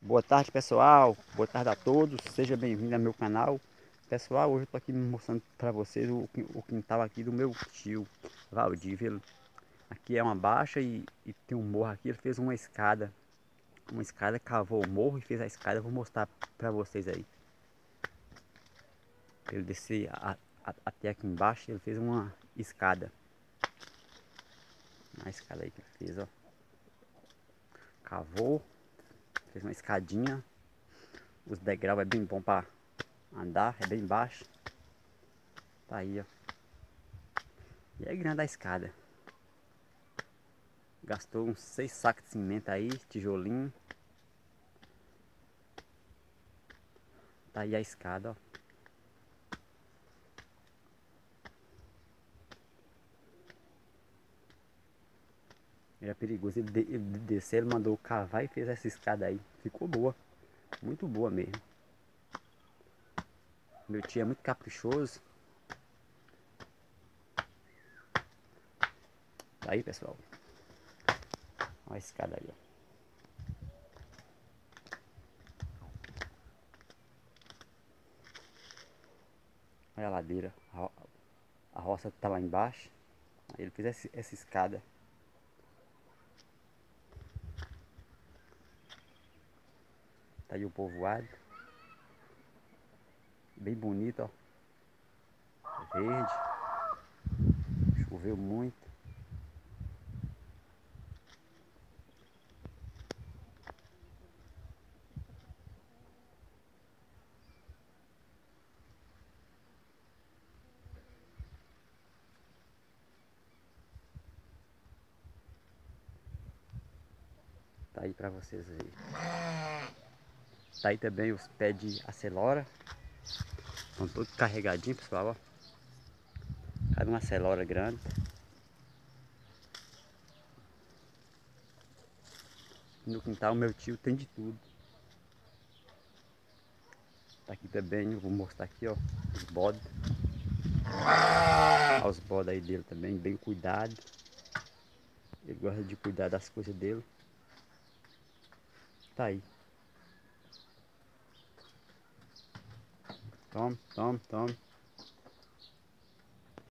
Boa tarde, pessoal. Boa tarde a todos. Seja bem-vindo ao meu canal. Pessoal, hoje eu tô aqui mostrando para vocês o quintal aqui do meu tio, Valdívia. Aqui é uma baixa e tem um morro aqui. Ele fez uma escada. Uma escada, cavou o morro e fez a escada. Eu vou mostrar para vocês aí. Ele descer até aqui embaixo, ele fez uma escada. A escada aí que ele fez, ó. Cavou, fez uma escadinha. Os degraus é bem bom para andar, é bem baixo. Tá aí, ó. E é grande a escada. Gastou uns 6 sacos de cimento aí, tijolinho. Tá aí a escada, ó. Era perigoso ele descer, ele mandou cavar e fez essa escada aí. Ficou boa, muito boa mesmo. Meu tio é muito caprichoso. Tá aí, pessoal. Olha a escada aí, ó. Olha a ladeira. A roça tá lá embaixo. Aí ele fez essa escada. Tá aí o povoado. Bem bonito, ó. Verde. Choveu muito. Tá aí pra vocês verem. Tá aí também os pés de acelora. Estão todos carregadinhos, pessoal, ó. Cada uma acelora grande. No quintal meu tio tem de tudo. Tá aqui também, eu vou mostrar aqui, ó, os bodes. Olha os bodes aí dele também, bem cuidado. Ele gosta de cuidar das coisas dele. Tá aí. Tome, tome, tome.